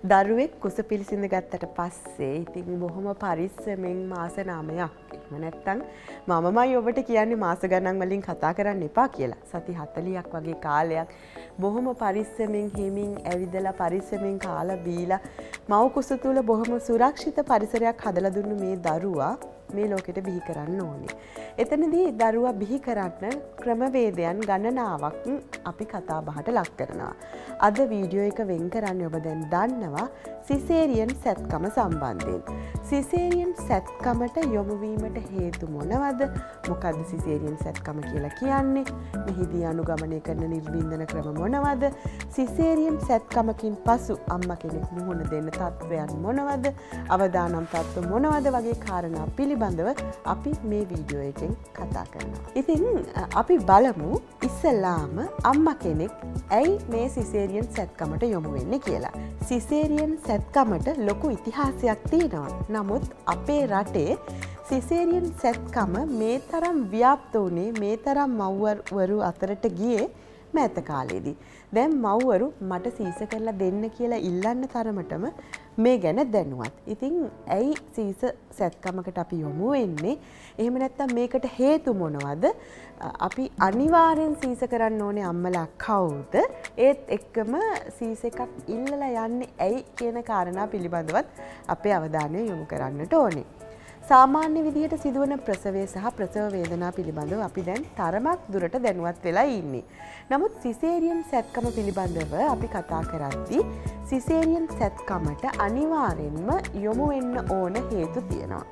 දරුවෙක් කුස පිළිසිඳ ගත්තට පස්සේ ඉතින් බොහොම පරිස්සමෙන් මාස 9ක් එහෙම නැත්නම් මමමයි ඔබට කියන්නේ මාස ගණන් වලින් කතා කරන්න එපා කියලා. සති 40ක් වගේ කාලයක් බොහොම පරිස්සමෙන් හිමින් ඇවිදලා පරිස්සමෙන් කාලා බීලා මව් කුස තුල බොහොම සුරක්ෂිත පරිසරයක් හදලා දුන්නු මේ දරුවා මේ ලෝකෙට බිහි කරන්න ඕනේ. එතනදී දරුවා බිහි කරන්න ක්‍රමවේදයන් ගණනාවක් අපි කතා බහට ලක් කරනවා. අද වීඩියෝ එක වෙන් කරන්නේ ඔබ දැන් දන්නවා සිසේරියන් සැත්කම සම්බන්ධයෙන්. සිසේරියන් සැත්කමට යොමු වීමට හේතු මොනවද? මොකද්ද සිසේරියන් සැත්කම කියලා කියන්නේ? මෙහිදී අනුගමනය කරන නිර්වින්දන ක්‍රම මොනවද? සිසේරියන් සැත්කමකින් පසු අම්මා කෙනෙක් මුහුණ දෙන්න තත්ත්වයන් මොනවද? අවදානම් තත්ත්ව මොනවද වගේ කාරණා පිළිබඳව අපි මේ වීඩියෝ එකෙන් කතා කරනවා. ඉතින් අපි බලමු ඉස්සෙල්ලාම අම්මා කෙනෙක් ඇයි මේ සිසේරියන් සැත්කමට යොමු වෙන්නේ කියලා. සිසේරියන් සැත්කමට ලොකු ඉතිහාසයක් තියෙනවා. නමුත් අපේ රටේ සිසේරියන් සැත්කම මේ තරම් ව්‍යාප්ත වුණේ මේ තරම් මව්වරු අතරට ගියේ මෑත කාලේදී. දැන් මව්වරු මට සීස කරලා දෙන්න කියලා ඉල්ලන්න තරමටම මේ ගැන දැනුවත්. ඉතින් ඇයි සීස සැත්කමකට අපි යොමු වෙන්නේ? එහෙම නැත්නම් මේකට හේතු මොනවද? අපි අනිවාර්යෙන් සීස කරන්න ඕනේ අම්මලා කවුද? ඒත් එක්කම සීස එකක් ඉල්ලලා යන්නේ ඇයි කියන කාරණා පිළිබඳවත් අපේ අවධානය යොමු කරන්නට ඕනේ. සාමාන්‍ය විදිහට සිදුවන ප්‍රසවය සහ ප්‍රසව වේදනා පිළිබඳව අපි දැන් තරමක් දුරට දැනුවත් වෙලා ඉන්නේ. නමුත් සිසේරියන් සැත්කම පිළිබඳව අපි කතා කරද්දී සිසේරියන් සැත්කමට අනිවාර්යෙන්ම යොමු වෙන්න ඕන හේතු තියෙනවා.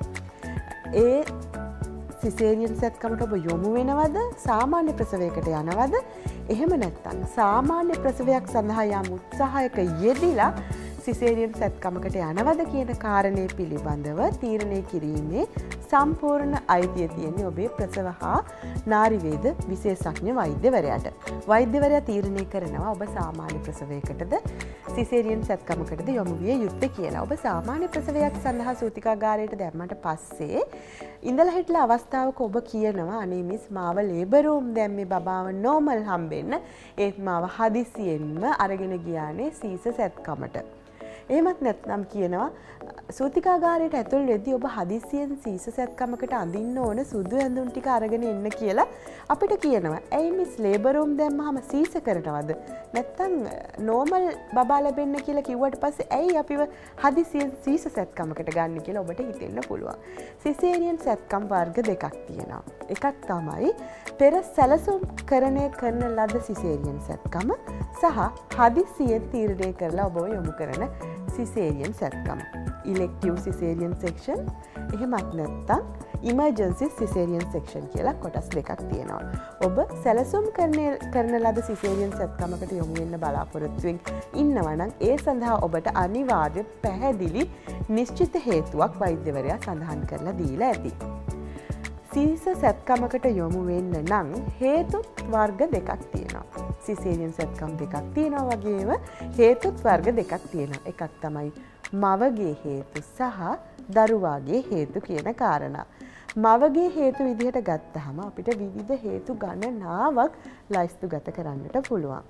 ඒ සිසේරියන් සැත්කමට ඔබ යොමු වෙනවද? සාමාන්‍ය ප්‍රසවයකට යනවද? එහෙම නැත්නම් සාමාන්‍ය ප්‍රසවයක් සඳහා යම් උත්සාහයක යෙදිලා සිසේරියන් සැත්කමකට යනවද කියන කාරණය පිළිබඳව තීරණය කිරීමේ සම්පූර්ණ අයිතිය තියෙන්නේ ඔබේ ප්‍රසව හා නාරිවේද විශේෂඥ වෛද්‍යවරයාට. වෛද්‍යවරයා තීරණය කරනවා ඔබ සාමාන්‍ය ප්‍රසවයකටද සිසේරියන් සැත්කමකටද යොමු විය යුත්තේ කියලා. ඔබ සාමාන්‍ය ප්‍රසවයක් සඳහා සූතිකාගාරයට දැම්මට පස්සේ ඉඳලා හිටලා අවස්ථාවක ඔබ කියනවා අනේ මිස් මාව ලේබර් රූම් දැම්මේ බබාව නෝමල් හම්බෙන්න ඒත් මාව හදිසියෙන්ම අරගෙන ගියානේ සීස සැත්කමට. එහෙමත් නැත්නම් කියනවා සූතිකාගාරයට ඇතුල් වෙද්දී ඔබ හදිසියෙන් සීස සැත්කමකට අඳින්න ඕන සුදු ඇඳුම් ටික අරගෙන ඉන්න කියලා අපිට කියනවා. ඇයි මිස් ලේබර් රූම් දැම්මම සීස කරනවද? නැත්නම් නෝමල් බබා ලැබෙන්න කියලා කිව්වට පස්සේ ඇයි අපිව හදිසියෙන් සීස සැත්කමකට ගන්න කියලා ඔබට හිතෙන්න පුළුවන්. සිසේරියන් සැත්කම් වර්ග දෙකක් තියෙනවා. එකක් තමයි පෙර සැලසුම් කරන ලද සිසේරියන් සැත්කම සහ හදිසියෙන් තීරණය කරලා ඔබව යොමු කරන සිසේරියන් සැත්කම. ඉලෙක්ටිව් සිසේරියන් සෙක්ෂන් එහෙමත් නැත්නම් ඉමර්ජන්සි සිසේරියන් සෙක්ෂන් කියලා කොටස් දෙකක් තියෙනවා. ඔබ සැලසුම් කරන ලද සිසේරියන් සැත්කමකට යොමු වෙන්න බලාපොරොත්තුවෙන් ඉන්නවා නම් ඒ සඳහා ඔබට අනිවාර්ය පැහැදිලි නිශ්චිත හේතුවක් වෛද්‍යවරයා සඳහන් කරලා දීලා ඇති. සීස සැත්කමකට යොමු වෙන්න නම් හේතුත් වර්ග දෙකක් තියෙනවා. සිසේරියන් සැත්කම් දෙකක් තියෙනවා වගේම හේතුත් වර්ග දෙකක් තියෙනවා. එකක් තමයි මවගේ හේතු සහ දරුවාගේ හේතු කියන කාරණා. මවගේ හේතු විදිහට ගත්තහම අපිට විවිධ හේතු ගණනාවක් ලයිස්තුගත කරන්නට පුළුවන්.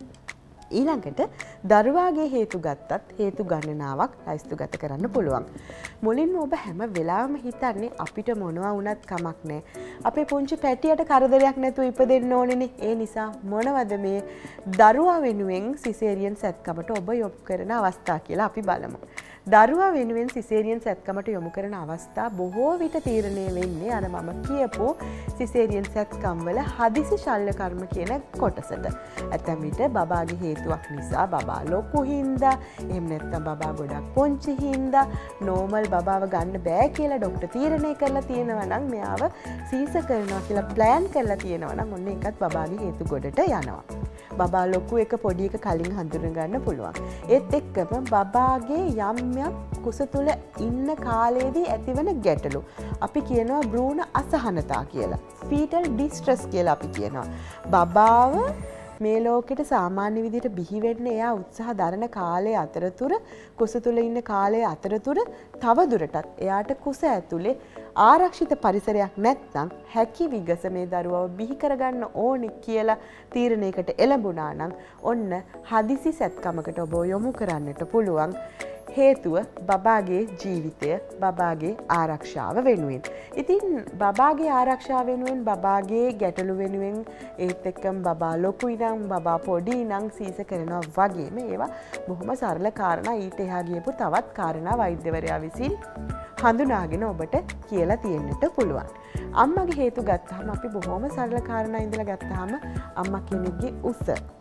ඊළඟට දරුවාගේ හේතු ගත්තත් හේතු ගණනාවක් ලයිස්තුගත කරන්න පුළුවන්. මුලින්ම ඔබ හැම වෙලාවෙම හිතන්නේ අපිට මොනවා වුණත් කමක් නැහැ. අපේ පුංචි පැටියට කරදරයක් නැතුව ඉපදෙන්න ඕනේනේ. ඒ නිසා මොනවද මේ දරුවා වෙනුවෙන් සිසේරියන් සැත්කමට ඔබ යොමු කරන අවස්ථා කියලා අපි බලමු. දරුවා වෙනුවෙන් සිසේරියන් සැත්කමට යොමු කරන අවස්ථා බොහෝ විට තීරණය වෙන්නේ අර මම කියපු සිසේරියන් සැත්කම් වල හදිසි ශල්‍ය කර්ම කියන කොටසට. ඇතැම් විට බබාගේ හේතුවක් නිසා බබා ලොකු හින්දා එහෙම නැත්නම් බබා ගොඩක් පොන්චි හින්දා නෝමල් බබාව ගන්න බෑ කියලා ડોක්ටර් තීරණය කරලා තියෙනවා නම් මෙයාව සීස කරනවා කියලා ප්ලෑන් කරලා තියෙනවා නම් ඔන්න ඒකත් බබාගේ හේතු ගොඩට යනවා. බබා ලොකු එක පොඩි එක කලින් හඳුන ගන්න පුළුවන්. ඒත් එක්කම බබාගේ යම් කුස තුළ ඉන්න කාලයේදී ඇතිවන ගැටලු අපි කියනවා භ්‍රූණ අසහනතා කියලා. ෆීටල් ඩිස්ට්‍රස් කියලා අපි කියනවා. බබාව මේ ලෝකෙට සාමාන්‍ය විදිහට බිහි වෙන්න එයා උත්සාහ දරන කාලය අතරතුර කුස තුල ඉන්න කාලය අතරතුර තව දුරටත් එයාට කුස ඇතුලේ ආරක්ෂිත පරිසරයක් නැත්නම් හැකි විගස මේ දරුවව බිහි කරගන්න ඕනේ කියලා තීරණයකට එළඹුණා නම් ඔන්න හදිසි සැත්කමකට ඔබ යොමු කරන්නට පුළුවන්. හේතුව බබාගේ ජීවිතය බබාගේ ආරක්ෂාව වෙනුවෙන්. ඉතින් බබාගේ ආරක්ෂාව වෙනුවෙන් බබාගේ ගැටලු වෙනුවෙන් ඒත් එක්කම බබා ලොකුයි නම් බබා පොඩි නම් සීස කරනවා වගේම ඒවා බොහොම සරල කාරණා ඊට එහා ගියපු තවත් කාරණා වෛද්‍යවරයා විසින් හඳුනාගෙන ඔබට කියලා තියෙන්නට පුළුවන්. අම්මගේ හේතු ගත්තාම අපි බොහොම සරල කාරණා ඉඳලා ගත්තාම අම්මා කෙනෙක්ගේ උස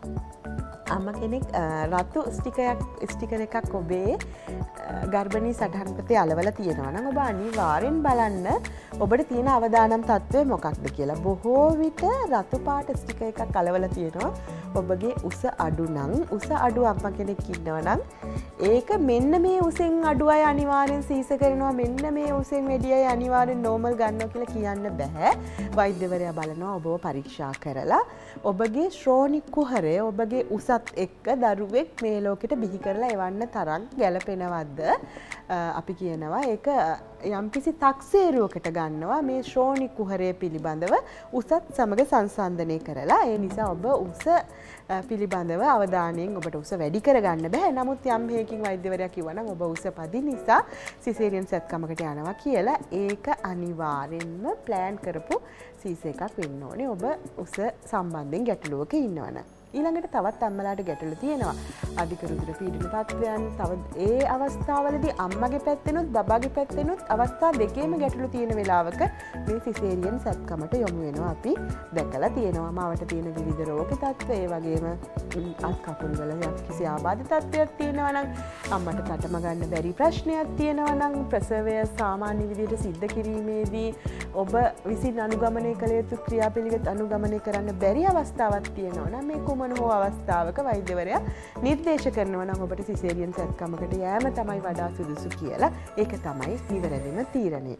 අම්ම කෙනෙක් රතු ස්ටිකර් එකක් ඔබේ ගර්භණී සටහන් අලවල තියෙනවා නම් ඔබ අනිවාර්යෙන් බලන්න ඔබට තියෙන අවදානම් තත්ත්වය මොකක්ද කියලා. බොහෝ විට රතු පාට ස්ටිකර් එකක් අලවල තියෙනවා ඔබගේ උස අඩු නම් උස අඩු අම්ම කෙනෙක් ඉන්නවා නම් ඒක මෙන්න මේ උසෙන් අඩු අය අනිවාර්යෙන් සීස කරනවා මෙන්න මේ උසෙන් වැඩි අය අනිවාර්යෙන් නෝමල් ගන්නවා කියලා කියන්න බෑ. වෛද්‍යවරයා බලනවා ඔබව පරීක්ෂා කරලා ඔබගේ ශ්‍රෝණි කුහරය ඔබගේ උසත් එක්ක දරුවෙක් මේ ලෝකෙට බිහි කරලා එවන්න තරම් ගැළපෙනවද අපි කියනවා ඒක යම්කිසි තක්සේරුවකට ගන්නවා මේ ශ්‍රෝණි කුහරය පිළිබඳව උසත් සමග සංසන්දනය කරලා. ඒ නිසා ඔබ උස පිළිබඳව අවධානයෙන් ඔබට උස වැඩි කරගන්න බෑ. නමුත් යම් හේකින් වෛද්‍යවරයා කිව්වනම් ඔබ උස පදි නිසා සිසේරියන් සැත්කමකට යනවා කියලා ඒක අනිවාර්යෙන්ම ප්ලෑන් කරපු සීස එකක් වෙන්න ඕනේ ඔබ උස සම්බන්ධයෙන් ගැටලුවක ඉන්නවනම්. ඊළඟට තවත් අම්මලාට ගැටලු තියෙනවා. අධික රුධිර පීඩන තත්ත්වයන් තව ඒ අවස්ථාවලදී අම්මගේ පැත්තෙනුත් බබාගේ පැත්තෙනුත් අවස්ථා දෙකේම ගැටලු තියෙන වෙලාවක මේ සිසේරියන් සැත්කමට යොමු වෙනවා අපි දැකලා තියෙනවා. මාවට තියෙන විවිධ රෝග තත්ත්ව ඒ වගේම අත් කකුල් වල යම්කිසි ආබාධ තත්ත්වයක් තියෙනවා නම් අම්මට කටම ගන්න බැරි ප්‍රශ්නයක් තියෙනවා නම් ප්‍රසවය සාමාන්‍ය විදිහට සිද්ධ කිරීමේදී ඔබ විසින් අනුගමනය කළ යුතු ක්‍රියාපිළිවෙත් අනුගමනය කරන්න බැරි අවස්ථාවක් තියෙනවා නම් මේ කුමන හෝ අවස්ථාවක වෛද්‍යවරයා නිර්දේශ කරනවා නම් ඔබට සිසේරියන් සැත්කමකට යෑම තමයි වඩා සුදුසු කියලා. ඒක තමයි නිවැරදිම තීරණය.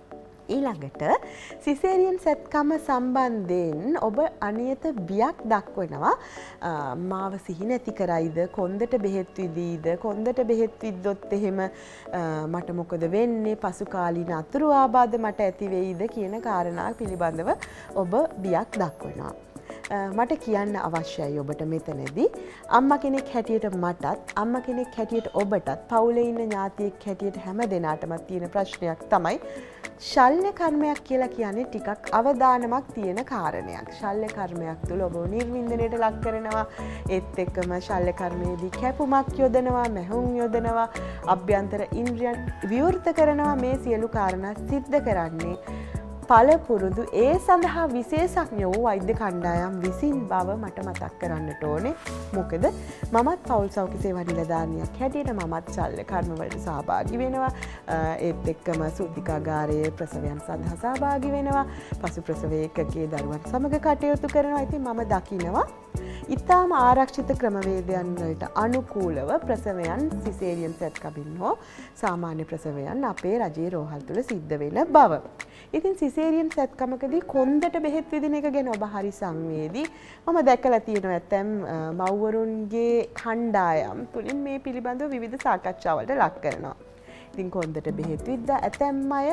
ඊළඟට සිසේරියන් සැත්කම සම්බන්ධයෙන් ඔබ අනියත බියක් දක්වනවා. මාව සිහි නැති කරයිද කොන්දට බෙහෙත් විදීද කොන්දට බෙහෙත් විද්දොත් එහෙම මට මොකද වෙන්නේ පසු කාලීන අතුරු ආබාධ මට ඇති වෙයිද කියන කාරණා පිළිබඳව ඔබ බියක් දක්වනවා. මට කියන්න අවශ්‍යයි ඔබට මෙතනදී අම්මා කෙනෙක් හැටියට මටත් අම්මා කෙනෙක් හැටියට ඔබටත් පවුලේ ඉන්න ඥාතියෙක් හැටියට හැම දෙනාටමත් තියෙන ප්‍රශ්නයක් තමයි ශල්‍ය කර්මයක් කියලා කියන්නේ ටිකක් අවදානමක් තියෙන කාරණයක්. ශල්‍ය කර්මයක් තුළ ඔබ නිර්වින්දනයට ලක් කරනවා. ඒත් එක්කම ශල්‍ය කර්මයේදී කැපුමක් යොදනවා, මැහුම් යොදනවා, අභ්‍යන්තර ඉන්ද්‍රියන් විවෘත කරනවා. මේ සියලු කාරණා සිද්ධ කරන්නේ පළපුරුදු ඒ සඳහා විශේෂඥ වූ වෛද්‍ය කණ්ඩායම් විසින් බව මට මතක් කරන්නට ඕනේ. මොකද මමත් පෞල් සෞඛ්‍ය සේවා නිලධාරියක් හැටියට මමත් ශල්‍ය කර්ම වලට සහභාගී වෙනවා. ඒත් එක්කම සුද්ධිකාගාරයේ ප්‍රසවයන් සඳහා සහභාගී වෙනවා. පසු ප්‍රසව ඒකකයේ දරුවන් සමග කටයුතු කරනවා. ඉතින් මම දකිනවා ඉතාම ආරක්ෂිත ක්‍රමවේදයන් වලට අනුකූලව ප්‍රසවයන් සිසේරියන් සැත්කමින් හෝ සාමාන්‍ය ප්‍රසවයන් අපේ රජයේ රෝහල් තුල සිද්ධ වෙන බව. ඉතින් සිසේරියන් සැත්කමකදී කොන්දට බෙහෙත් විදින එක ගැන ඔබ හරි සංවේදී. මම දැකලා තියෙනවා ඇතැම් මව්වරුන්ගේ කණ්ඩායම් තුලින් මේ පිළිබඳව විවිධ සාකච්ඡාවලට ලක් කරනවා. ඉතින් කොන්දට බෙහෙත් විද්දා ඇතැම් අය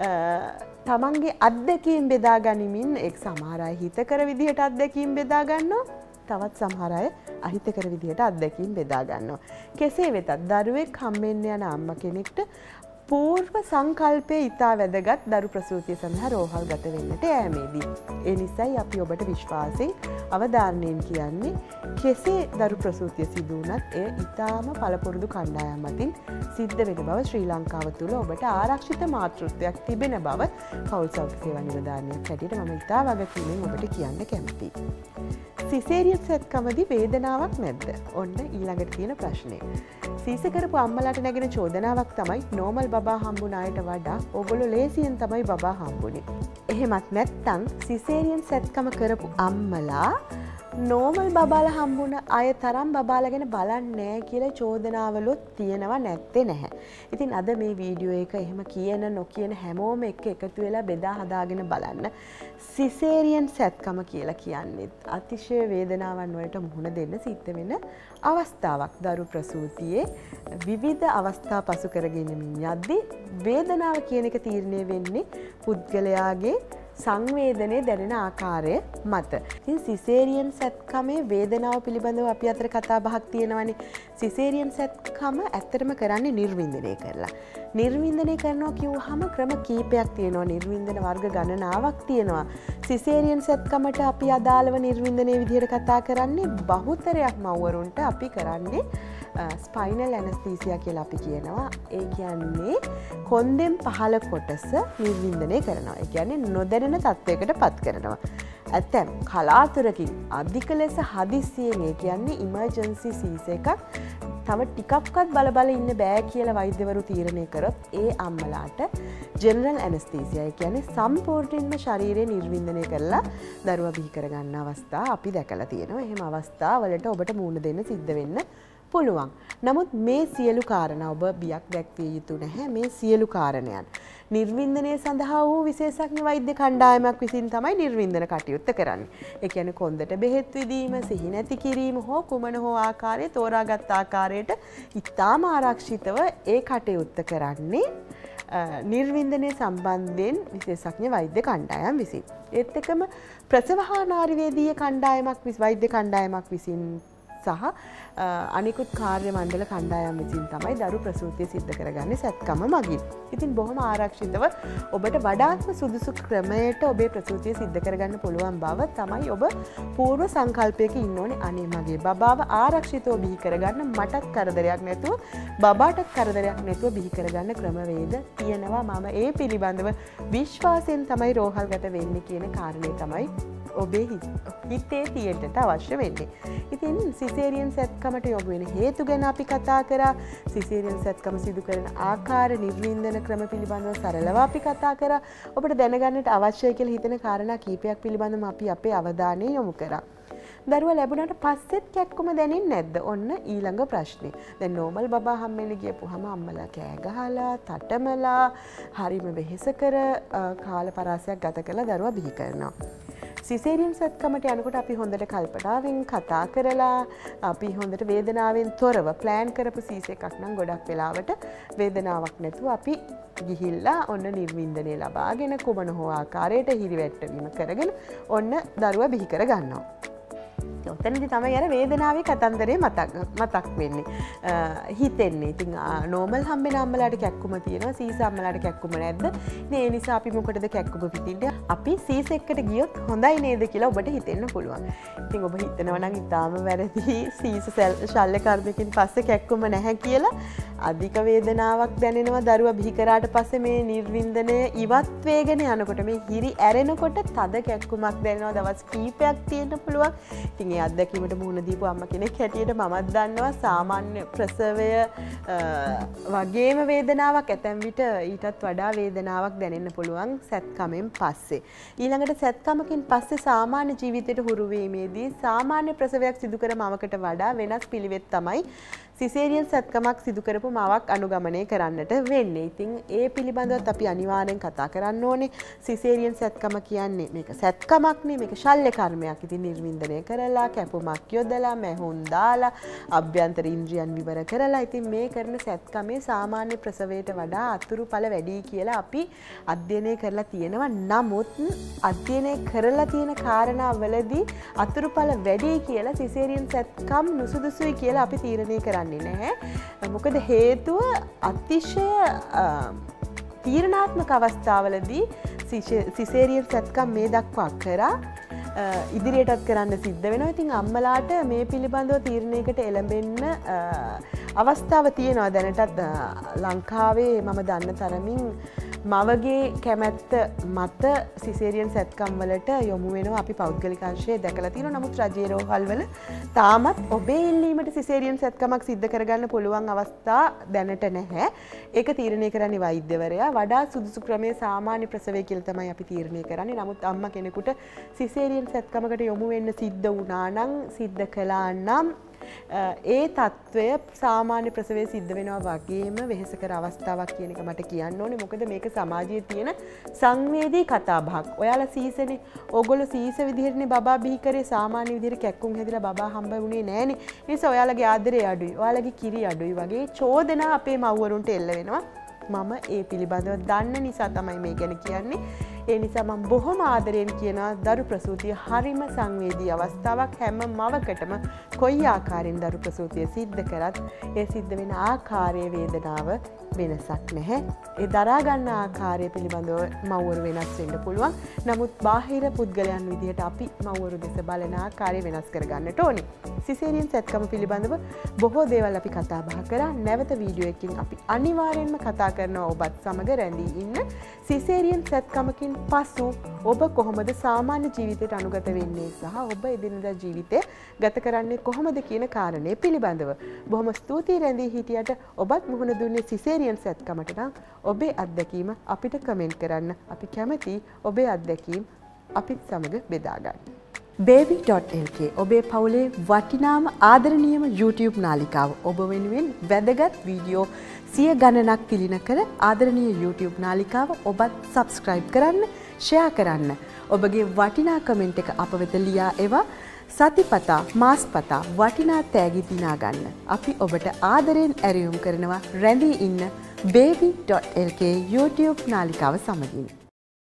තමන්ගේ අත්දැකීම් බෙදා ගනිමින් එක් සමහර අය හිතකර විදිහට අත්දැකීම් බෙදා ගන්නවා. තවත් සමහර අය අහිතකර විදිහට අත්දැකීම් බෙදා ගන්නවා. කෙසේ වෙතත් දරුවෙක් හම්බෙන්න යන අම්මා කෙනෙක්ට පූර්ව සංකල්පය ඉතා වැදගත් දරු ප්‍රසූතිය සඳහා රෝහල් ගත වෙන්නට යෑමේදී. ඒ නිසයි අපි ඔබට විශ්වාසයෙන් අවධාරණයෙන් කියන්නේ කෙසේ දරු ප්‍රසූතිය සිදු වුණත් එය ඉතාම පළපුරුදු කණ්ඩායම් අතින් සිද්ධ වෙන බව ශ්‍රී ලංකාව තුළ ඔබට ආරක්ෂිත මාතෘත්වයක් තිබෙන බව පෞල් සෞඛ්‍ය සේවා නිලධාරියක් හැටියට මම ඉතා වගකීමෙන් ඔබට කියන්න කැමතියි. සිසේරියන් සැත්කමදී වේදනාවක් නැද්ද? ඔන්න ඊළඟට තියෙන ප්‍රශ්නේ. සීස කරපු අම්මලාට නැගෙන චෝදනාවක් තමයි නෝමල් බබා හම්බුන අයට වඩා ඔගොල්ලෝ ලේසියෙන් තමයි බබා හම්බුනේ. එහෙමත් නැත්නම් සිසේරියන් සැත්කම කරපු අම්මලා නෝමල් බබාලා හම්බුන අය තරම් බබාලා ගැන බලන්නේ නැහැ කියලා චෝදනාවලුත් තියෙනවා නැත්තේ නැහැ. ඉතින් අද මේ වීඩියෝ එක එහෙම කියන නොකියන හැමෝම එකතු වෙලා බෙදා හදාගෙන බලන්න. සිසේරියන් සැත්කම කියලා කියන්නේ අතිශය වේදනාවන් වලට මුහුණ දෙන්න සිද්ධ වෙන අවස්ථාවක්. දරු ප්‍රසූතියේ විවිධ අවස්ථා පසු කරගෙන යද්දී වේදනාව කියන එක තීරණය වෙන්නේ පුද්ගලයාගේ සංවේදනයේ දැනෙන ආකාරය මත. ඉතින් සිසේරියන් සැත්කමේ වේදනාව පිළිබඳව අපි අතර කතා බහක් තියෙනවානේ. සිසේරියන් සැත්කම ඇත්තටම කරන්නේ නිර්වින්දනය කරලා. නිර්වින්දනය කරනවා කිව්වහම ක්‍රම කීපයක් තියෙනවා. නිර්වින්දන වර්ග ගණනාවක් තියෙනවා. සිසේරියන් සැත්කමට අපි අදාළව නිර්වින්දනයේ විදිහට කතා කරන්නේ බහුතරයක් මව්වරුන්ට අපි කරන්නේ ස්පයිනල් ඇනස්තීසියා කියලා අපි කියනවා. ඒ කියන්නේ කොන්දෙන් පහළ කොටස නිර්වින්දනය කරනවා. ඒ කියන්නේ නොදැනෙන තත්වයකට පත් කරනවා. ඇතැම් කලාතුරකින් අධික ලෙස හදිස්සියෙන් ඒ කියන්නේ ඉමර්ජන්සි සීස් එකක් තව ටිකක්වත් බල ඉන්න බෑ කියලා වෛද්‍යවරු තීරණය කරොත් ඒ අම්මලාට ජෙනරල් ඇනස්තීසියා ඒ කියන්නේ සම්පූර්ණයෙන්ම ශරීරය නිර්වින්දනය කරලා දරුවා බිහි කරගන්න අවස්ථා අපි දැකලා තියෙනවා. එහෙම අවස්ථාවලට ඔබට මුහුණ දෙන්න සිද්ධ වෙන්න පුළුවන්. නමුත් මේ සියලු කාරණා ඔබ බියක් දැක්විය යුතු නැහැ. මේ සියලු කාරණයන් නිර්වින්දනය සඳහා වූ විශේෂඥ වෛද්‍ය කණ්ඩායමක් විසින් තමයි නිර්වින්දන කටයුත්ත කරන්නේ. ඒ කියන්නේ කොන්දට බෙහෙත් විදීම, සිහි නැති කිරීම හෝ කුමන හෝ ආකාරයේ තෝරාගත් ආකාරයට ඉතාම ආරක්ෂිතව ඒ කටයුත්ත කරන්නේ නිර්වින්දනය සම්බන්ධයෙන් විශේෂඥ වෛද්‍ය කණ්ඩායම් විසින්. ඒත් එක්කම ප්‍රසව හා නාරිවේදීය කණ්ඩායමක් වෛද්‍ය කණ්ඩායමක් විසින් සහ අනිකුත් කාර්ය මණ්ඩල කණ්ඩායම් විසින් තමයි දරු ප්‍රසූතිය සිද්ධ කරගන්නේ සැත්කම මගින්. ඉතින් බොහොම ආරක්ෂිතව ඔබට වඩාත්ම සුදුසු ක්‍රමයට ඔබේ ප්‍රසූතිය සිද්ධ කරගන්න පුළුවන් බව තමයි ඔබ පූර්ව සංකල්පයක ඉන්න ඕනේ. අනේ මගේ බබාව ආරක්ෂිතව බිහි කරගන්න මටත් කරදරයක් නැතුව බබාටත් කරදරයක් නැතුව බිහි කරගන්න ක්‍රමවේද තියෙනවා. මම ඒ පිළිබඳව විශ්වාසයෙන් තමයි රෝහල්ගත වෙන්නේ කියන කාරණේ තමයි ඔබේ හිතේ තියෙන්නට අවශ්‍ය වෙන්නේ. ඉතින් සිසේරියන් සැත්කමට යොමු වෙන හේතු ගැන අපි කතා කරා. සිසේරියන් සැත්කම සිදු කරන ආකාර නිර්වින්දන ක්‍රම පිළිබඳව සරලව අපි කතා කරා. ඔබට දැනගන්නට අවශ්‍යයි කියලා හිතෙන කාරණා කීපයක් පිළිබඳව අපි අපේ අවධානය යොමු කරා. දරුවා ලැබුණාට පස්සෙත් කැක්කුම දැනෙන්නේ නැද්ද? ඔන්න ඊළඟ ප්‍රශ්නේ. දැන් නෝමල් බබා හම්බෙන්න ගියපුවාම අම්මලා කෑ ගහලා, තටමලා, හරිම වෙහෙසකර කාල පරාසයක් ගත කරලා දරුවා බිහි කරනවා. සිසේරියන් සැත්කමට යනකොට අපි හොඳට කල්පනාවෙන් කතා කරලා අපි හොඳට වේදනාවෙන් තොරව ප්ලෑන් කරපු සීස් එකක් නම් ගොඩක් වෙලාවට වේදනාවක් නැතුව අපි ගිහිල්ලා ඔන්න නිර්වින්දනය ලබාගෙන කුමන හෝ ආකාරයට හිරිවැට්ටවීම කරගෙන ඔන්න දරුවා බිහි කර ගන්නවා. ඔතනදි තමයි අර වේදනාවේ කතන්දරේ මතක් වෙන්නේ. හිතෙන්නේ. ඉතින් නෝමල් හම්බෙන අම්මලාට කැක්කුම තියෙනවා. සීස අම්මලාට කැක්කුම නැද්ද? ඉතින් ඒ නිසා අපි මොකටද කැක්කුම පිටින්නේ? අපි සීස් එක්කට ගියොත් හොඳයි නේද කියලා ඔබට හිතෙන්න පුළුවන්. ඉතින් ඔබ හිතනවා නම් ඉතාලම වැරදි. සීස ශල්‍ය කර්මයකින් පස්සේ කැක්කුම නැහැ කියලා අධික වේදනාවක් දැනෙනවා දරුවා බිහි කරාට පස්සේ මේ නිර්වින්දනය ඉවත් වේගෙන යනකොට මේ හිරි ඇරෙනකොට තද කැක්කුමක් දැනෙනවා දවස් කීපයක් තියෙන්න පුළුවන්. ඉතින් ඒ අත්දැකීමට මුහුණ දීපු අම්ම කෙනෙක් හැටියට මමත් දන්නවා සාමාන්‍ය ප්‍රසවය වගේම වේදනාවක් ඇතැම් විට ඊටත් වඩා වේදනාවක් දැනෙන්න පුළුවන් සැත්කමෙන් පස්සේ. ඊළඟට සැත්කමකින් පස්සේ සාමාන්‍ය ජීවිතයට හුරු වීමේදී සාමාන්‍ය ප්‍රසවයක් සිදු කර මවකට වඩා වෙනස් පිළිවෙත් තමයි සිසේරියන් සැත්කමක් සිදු කරපු මවක් අනුගමනය කරන්නට වෙන්නේ. ඉතින් ඒ පිළිබඳවත් අපි අනිවාර්යෙන් කතා කරන්න ඕනේ. සිසේරියන් සැත්කම කියන්නේ මේක සැත්කමක් නේ, මේක ශල්‍ය කර්මයක්. ඉතින් නිර්වින්දනය කරලා, කැපුමක් යොදලා, මැහුම් දාලා, අභ්‍යන්තර ඉන්ද්‍රියන් විවර කරලා. ඉතින් මේ කරන සැත්කමේ සාමාන්‍ය ප්‍රසවයට වඩා අතුරුඵල වැඩි කියලා අපි අධ්‍යයනය කරලා තියෙනවා. නමුත් අධ්‍යයනය කරලා තියෙන කාරණාවලදී අතුරුඵල වැඩි කියලා සිසේරියන් සැත්කම් නුසුදුසුයි කියලා අපි තීරණය කරන්නේ නැහැ. මොකද හේතුව අතිශය තීරණාත්මක අවස්ථාවලදී සිසේරියන් සැත්කම් මේ දක්වා කරා ඉදිරියටත් කරන්න සිද්ධ වෙනවා. ඉතින් අම්මලාට මේ පිළිබඳව තීරණයකට එළඹෙන්න අවස්ථාව තියෙනවා. දැනටත් ලංකාවේ මම දන්න තරමින් මවගේ කැමැත්ත මත සිසේරියන් සැත්කම් වලට යොමු වෙනවා අපි පෞද්ගලික අංශයේ දැකලා තියෙනවා. නමුත් රජයේ රෝහල්වල තාමත් ඔබේ ඉල්ලීමට සිසේරියන් සැත්කමක් සිද්ධ කරගන්න පුළුවන් අවස්ථා දැනට නැහැ. ඒක තීරණය කරන්නේ වෛද්‍යවරයා. වඩා සුදුසු ක්‍රමයේ සාමාන්‍ය ප්‍රසවය කියලා තමයි අපි තීරණය කරන්නේ. නමුත් අම්මා කෙනෙකුට සිසේරියන් සැත්කමකට යොමු වෙන්න සිද්ධ වුණා නම් සිද්ධ කළා නම් ඒ තත්ත්වය සාමාන්‍ය ප්‍රසවයේ සිද්ධ වෙනවා වගේම වෙහෙසකර අවස්ථාවක් කියන එක මට කියන්න ඕනේ. මොකද මේක සමාජයේ තියෙන සංවේදී කතාබහක්. ඔයාලා සීසනේ ඕගොල්ලෝ සීස විදිහටනේ බබා බිහි කරේ සාමාන්‍ය විදිහට කැක්කුම් හැදිලා බබා හම්බ වුණේ නෑනේ. ඒ නිසා ඔයාලගේ ආදරේ අඩුයි. ඔයාලගේ කිරි අඩුයි වගේ චෝදනා අපේ මව්වරුන්ට එල්ල වෙනවා. මම ඒ පිළිබඳව දන්න නිසා තමයි මේ ගැන කියන්නේ. ඒ නිසා මම බොහොම ආදරයෙන් කියනවා දරු ප්‍රසූතිය හරිම සංවේදී අවස්ථාවක්. හැම මවකටම කොයි ආකාරයෙන් දරු ප්‍රසූතිය සිද්ධ කරත් ඒ සිද්ධ වෙන ආකාරයේ වේදනාව වෙනසක් නැහැ. ඒ දරා ගන්න ආකාරය පිළිබඳව මව්වරු වෙනස් වෙන්න පුළුවන්. නමුත් බාහිර පුද්ගලයන් විදිහට අපි මව්වරු දෙස බලන ආකාරය වෙනස් කරගන්නට ඕනේ. සිසේරියන් සැත්කම පිළිබඳව බොහෝ දේවල් අපි කතා බහ කරා. නැවත වීඩියෝ එකකින් අපි අනිවාර්යෙන්ම කතා කරනවා ඔබත් සමග රැඳී ඉන්න. සිසේරියන් සැත්කමකින් පසු ඔබ කොහොමද සාමාන්‍ය ජීවිතයට අනුගත වෙන්නේ සහ ඔබ එදිනෙදා ජීවිතය ගත කරන්නේ කොහොමද කියන කාරණේ පිළිබඳව. බොහොම ස්තුතියි රැඳී හිටියට. ඔබත් මුහුණ දුන්නේ සිසේරියන් සැත්කමට නම් ඔබේ අත්දැකීම අපිට කමෙන්ට් කරන්න. අපි කැමතියි ඔබේ අත්දැකීම් අපිත් සමග බෙදා ගන්න. baby.lk ඔබේ පවුලේ වටිනාම ආදරණීයම YouTube නාලිකාව. ඔබ වෙනුවෙන් වැදගත් වීඩියෝ සිය ගණනක් තිලින කළ ආදරණීය YouTube නාලිකාව ඔබත් subscribe කරන්න, share කරන්න. ඔබගේ වටිනා කමෙන්ට් එක අප වෙත ලියා එවා සතිපතා මාස්පතා වටිනා තෑගි දිනා ගන්න. අපි ඔබට ආදරයෙන් ඇරයුම් කරනවා රැඳී ඉන්න baby.lk YouTube නාලිකාව සමගින්.